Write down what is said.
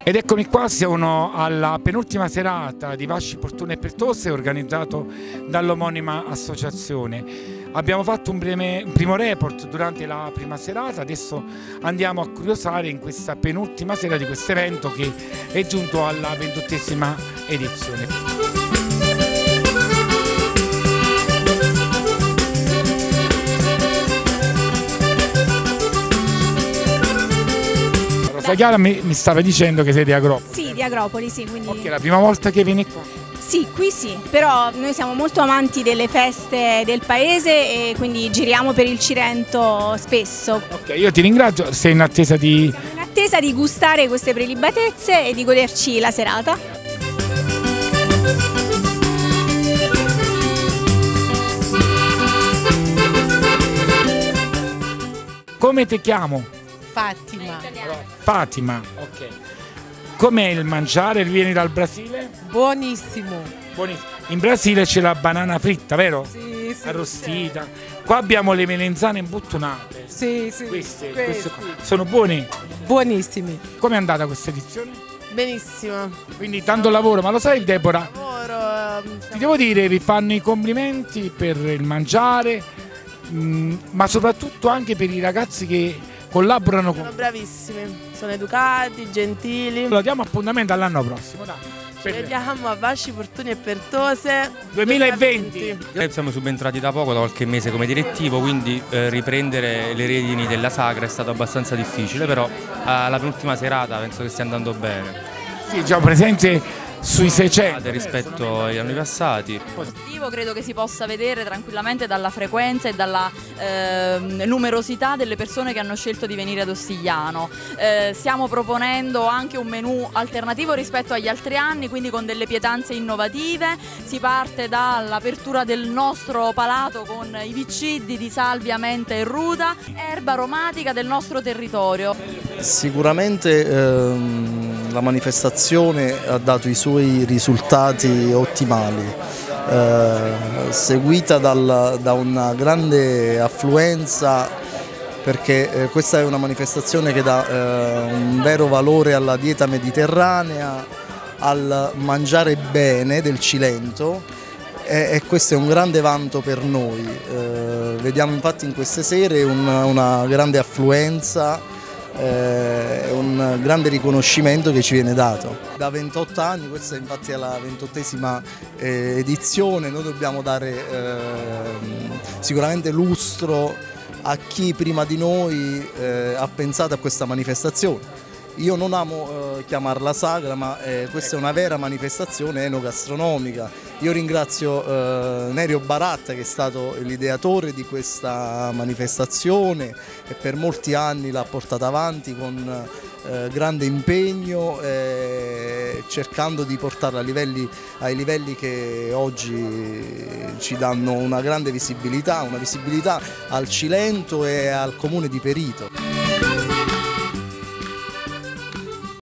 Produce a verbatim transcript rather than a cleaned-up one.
Ed eccomi qua, siamo alla penultima serata di Vasci Portone e Pertose organizzato dall'omonima associazione. Abbiamo fatto un, breve, un primo report durante la prima serata, adesso andiamo a curiosare in questa penultima sera di questo evento che è giunto alla ventottesima edizione. Chiara mi, mi stava dicendo che sei di Agropoli. Sì, di Agropoli, sì. Quindi... Ok, è la prima volta che vieni qua? Sì, qui sì, però noi siamo molto amanti delle feste del paese e quindi giriamo per il Cilento spesso. Ok, io ti ringrazio, sei in attesa di... Siamo in attesa di gustare queste prelibatezze e di goderci la serata. Come ti chiamo? Fatima. Fatima, ok. Com'è il mangiare? Vieni dal Brasile? Buonissimo. Buonissimo. In Brasile c'è la banana fritta, vero? Sì, sì. Arrostita. Sì. Qua abbiamo le melenzane imbuttonate. Sì, sì. Queste, queste. queste sono buone? Buonissimi. Com'è andata questa edizione? Benissimo. Quindi tanto lavoro, ma lo sai Deborah? Lavoro. Um, Ti devo dire, vi fanno i complimenti per il mangiare, mh, ma soprattutto anche per i ragazzi che collaborano con... Sono bravissimi, sono educati, gentili. Lo diamo appuntamento all'anno prossimo, dai. Ci vediamo a Vasci Portone e Pertose duemilaventi. duemilaventi. Siamo subentrati da poco, da qualche mese come direttivo, quindi eh, riprendere le redini della sagra è stato abbastanza difficile, però alla penultima serata penso che stia andando bene. Sì, già presente sui seicento rispetto agli anni passati. Positivo, credo che si possa vedere tranquillamente dalla frequenza e dalla eh, numerosità delle persone che hanno scelto di venire ad Ostigliano. Eh, stiamo proponendo anche un menù alternativo rispetto agli altri anni, quindi con delle pietanze innovative. Si parte dall'apertura del nostro palato con i vicidi di salvia, menta e ruta, erba aromatica del nostro territorio. Sicuramente ehm, la manifestazione ha dato i suoi risultati ottimali, eh, seguita dal, da una grande affluenza, perché eh, questa è una manifestazione che dà eh, un vero valore alla dieta mediterranea, al mangiare bene del Cilento e, e questo è un grande vanto per noi. Eh, vediamo infatti in queste sere un, una grande affluenza, è un grande riconoscimento che ci viene dato. Da ventotto anni, questa infatti è la ventottesima eh, edizione, noi dobbiamo dare eh, sicuramente lustro a chi prima di noi eh, ha pensato a questa manifestazione. Io non amo eh, chiamarla sagra, ma eh, questa è una vera manifestazione enogastronomica. Io ringrazio eh, Nerio Baratta, che è stato l'ideatore di questa manifestazione e per molti anni l'ha portata avanti con eh, grande impegno, eh, cercando di portarla a livelli, ai livelli che oggi ci danno una grande visibilità, una visibilità al Cilento e al comune di Perito.